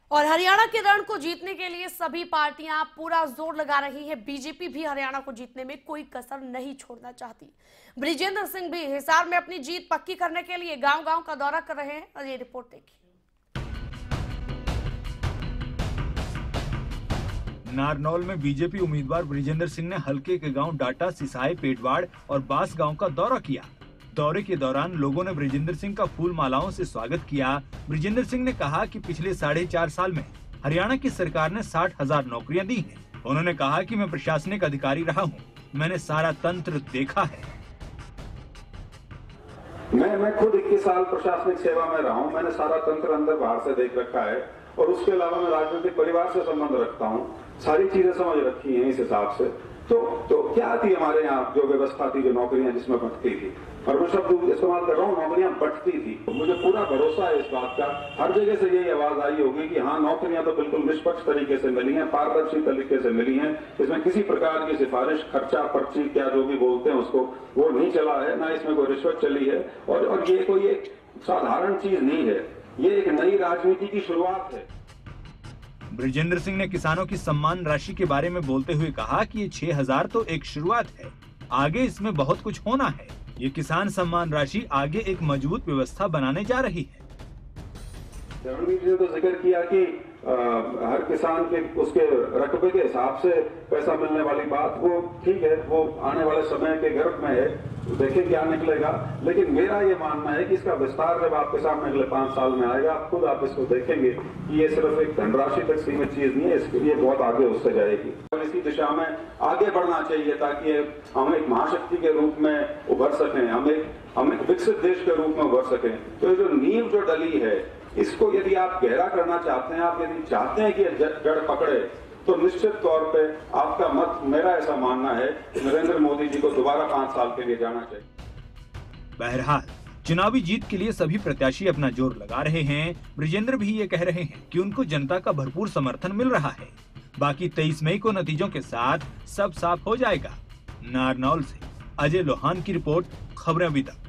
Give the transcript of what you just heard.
और हरियाणा के रण को जीतने के लिए सभी पार्टियां पूरा जोर लगा रही है। बीजेपी भी हरियाणा को जीतने में कोई कसर नहीं छोड़ना चाहती। बृजेंद्र सिंह भी हिसार में अपनी जीत पक्की करने के लिए गांव-गांव का दौरा कर रहे हैं। और ये रिपोर्ट देखिए। नारनौल में बीजेपी उम्मीदवार बृजेंद्र सिंह ने हल्के के गांव डाटा, सिसाई, पेटवाड़ और बास गांव का दौरा किया। दौरे के दौरान लोगों ने बृजेंद्र सिंह का फूल मालाओं से स्वागत किया। बृजेंद्र सिंह ने कहा कि पिछले 4.5 साल में हरियाणा की सरकार ने 60,000 नौकरियां दी हैं। उन्होंने कहा कि मैं प्रशासनिक अधिकारी रहा हूं, मैंने सारा तंत्र देखा है। मैं खुद 21 साल प्रशासनिक सेवा में रहा हूं, मैंने सारा तंत्र अंदर बाहर से देख रखा है और उसके अलावा मैं राजनीतिक परिवार से संबंध रखता हूं, सारी चीजें समझ रखी हैं। इस हिसाब से तो क्या थी हमारे यहाँ जो व्यवस्था थी, जो नौकरियां जिसमें बंटती थी, और मैं शब्द इस्तेमाल कर रहा हूँ, नौकरियां बंटती थी। मुझे पूरा भरोसा है इस बात का, हर जगह से यही आवाज आई होगी कि हाँ, नौकरियां तो बिल्कुल निष्पक्ष तरीके से मिली हैं, पारदर्शी तरीके से मिली हैं। इसमें किसी प्रकार की सिफारिश, खर्चा, पर्ची, क्या जो भी बोलते हैं उसको, वो नहीं चला है, ना इसमें कोई रिश्वत चली है। और ये कोई एक साधारण चीज नहीं है, ये एक नई राजनीति की शुरुआत है। बृजेंद्र सिंह ने किसानों की सम्मान राशि के बारे में बोलते हुए कहा कि ये 6,000 तो एक शुरुआत है, आगे इसमें बहुत कुछ होना है। ये किसान सम्मान राशि आगे एक मजबूत व्यवस्था बनाने जा रही है। रणवीर जी ने तो जिक्र किया कि हर किसान के उसके रकबे के हिसाब से पैसा मिलने वाली बात, वो ठीक है, वो आने वाले समय के गर्भ में है, देखें क्या निकलेगा। लेकिन मेरा ये मानना है कि इसका विस्तार जब आपके सामने अगले 5 साल में आएगा, खुद आप इसको देखेंगे कि ये सिर्फ एक धनराशि तक सीमित चीज नहीं है, इसके लिए बहुत आगे उससे जाएगी। इसी दिशा में आगे बढ़ना चाहिए ताकि हम एक महाशक्ति के रूप में उभर सकें, हम एक विकसित देश के रूप में उभर सकें। तो ये जो नींव जो डली है, इसको यदि आप गहरा करना चाहते हैं, आप यदि चाहते हैं कि जड़ पकड़े, तो निश्चित तौर पे आपका मत, मेरा ऐसा मानना है, नरेंद्र मोदी जी को दोबारा 5 साल के लिए जाना चाहिए। बहरहाल चुनावी जीत के लिए सभी प्रत्याशी अपना जोर लगा रहे हैं। बृजेंद्र भी ये कह रहे हैं कि उनको जनता का भरपूर समर्थन मिल रहा है। बाकी 23 मई को नतीजों के साथ सब साफ हो जाएगा। नारनौल से अजय लोहान की रिपोर्ट, खबरें अभी तक।